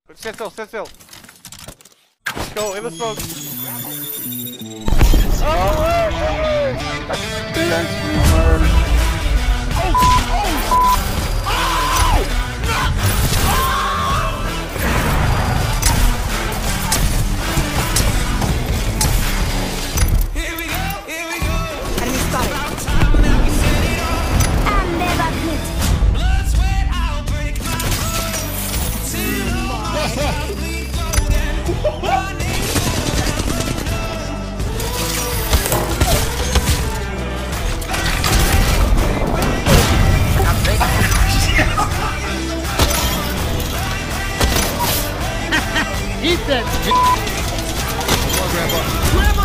Stand still, stand still. Let's go, in the smoke. Enemy spotted. He said, Come on, Grandpa.